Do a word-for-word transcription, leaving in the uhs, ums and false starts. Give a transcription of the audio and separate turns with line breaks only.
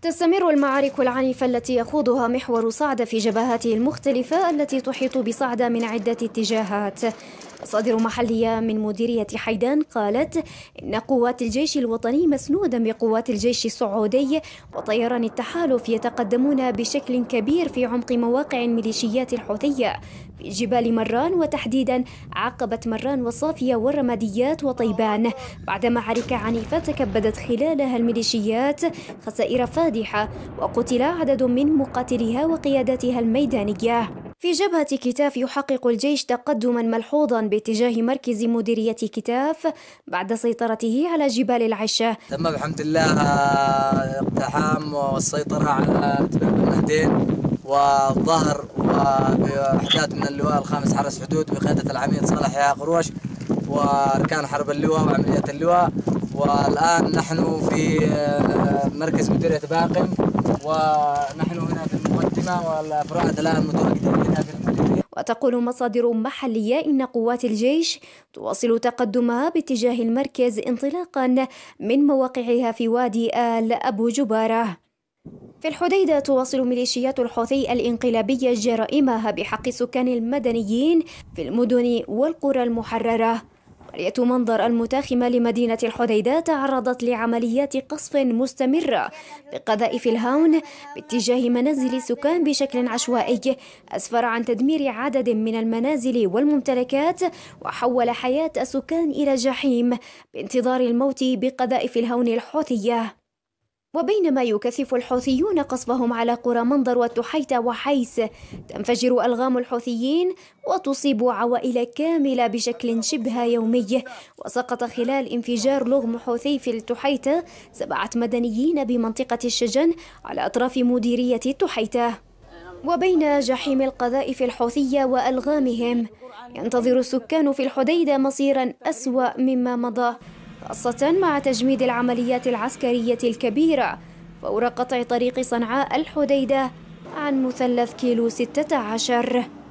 تستمر المعارك العنيفة التي يخوضها محور صعدة في جبهاته المختلفة التي تحيط بصعدة من عدة اتجاهات. مصادر محلية من مديرية حيدان قالت إن قوات الجيش الوطني مسنودة بقوات الجيش السعودي وطيران التحالف يتقدمون بشكل كبير في عمق مواقع الميليشيات الحوثية في جبال مران، وتحديدا عقبة مران والصافية والرماديات وطيبان، بعد معارك عنيفة تكبدت خلالها الميليشيات خسائر فادحة وقتل عدد من مقاتليها وقياداتها الميدانية. في جبهة كتاف يحقق الجيش تقدما ملحوظا باتجاه مركز مديرية كتاف بعد سيطرته على جبال العشة.
تم بحمد الله اقتحام والسيطرة على اتباع المهدين والظهر وبوحدات من اللواء الخامس حرس حدود بقيادة العميد صالح يا قروش وأركان حرب اللواء وعمليات اللواء. والآن نحن في مركز مديرية باقم ونحن هنا في المقدمة والأفراد الآن متواجدين هنا في المديرية.
وتقول مصادر محلية إن قوات الجيش تواصل تقدمها باتجاه المركز انطلاقا من مواقعها في وادي آل أبو جبارة. في الحديدة تواصل ميليشيات الحوثي الانقلابية جرائمها بحق السكان المدنيين في المدن والقرى المحررة. قرية منظر المتاخمة لمدينة الحديدة تعرضت لعمليات قصف مستمرة بقذائف الهاون باتجاه منازل السكان بشكل عشوائي، أسفر عن تدمير عدد من المنازل والممتلكات وحول حياة السكان إلى جحيم بانتظار الموت بقذائف الهاون الحوثية. وبينما يكثف الحوثيون قصفهم على قرى منظر والتحيتة وحيس، تنفجر ألغام الحوثيين وتصيب عوائل كاملة بشكل شبه يومي. وسقط خلال انفجار لغم حوثي في التحيتة سبعة مدنيين بمنطقة الشجن على أطراف مديرية التحيتة. وبين جحيم القذائف الحوثية وألغامهم ينتظر السكان في الحديدة مصيرا أسوأ مما مضى، خاصة مع تجميد العمليات العسكرية الكبيرة فور قطع طريق صنعاء الحديدة عن مثلث كيلو ستة عشر.